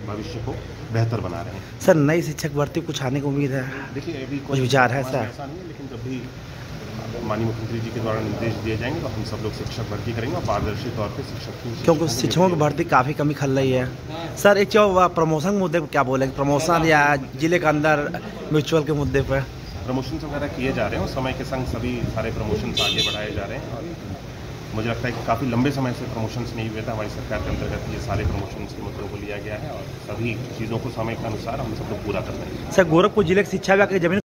भविष्य को बेहतर बना रहे हैं। सर नई शिक्षक भर्ती कुछ आने की उम्मीद है? देखिए अभी कुछ विचार है सर? ऐसा नहीं है, लेकिन जब भी माननीय मुख्यमंत्री जी के द्वारा निर्देश दिए जाएंगे तो हम सब लोग शिक्षक भर्ती करेंगे और पारदर्शी तौर पर क्योंकि शिक्षकों की भर्ती काफ़ी कमी खल रही है। सर एक प्रमोशन के मुद्दे पर क्या बोलेंगे? प्रमोशन या जिले के अंदर म्यूचुअल के मुद्दे पर प्रमोशन वगैरह किए जा रहे हैं और समय के संग सभी सारे प्रमोशन आगे बढ़ाए जा रहे हैं। और मुझे लगता है कि काफ़ी लंबे समय से प्रमोशंस नहीं हुए थे। हमारी सरकार के अंतर्गत ये सारे प्रमोशंस के मुद्दों को लिया गया है और सभी चीज़ों को समय के अनुसार हम सब लोग पूरा कर रहे हैं। सर गोरखपुर जिले की शिक्षा विभाग की जमीन